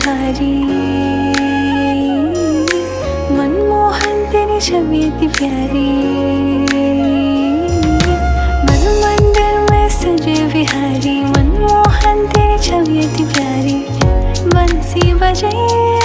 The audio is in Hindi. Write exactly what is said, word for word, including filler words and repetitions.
बिहारी, मनमोहन तेरी छवि इतनी प्यारी। मन मंदिर में सजे बिहारी, मनमोहन तेरी छवि इतनी प्यारी। बंसी बजे